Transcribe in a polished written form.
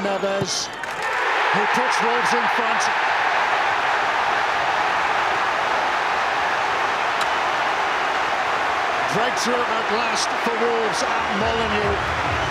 Neves, who puts Wolves in front. Breakthrough at last for Wolves at Molineux.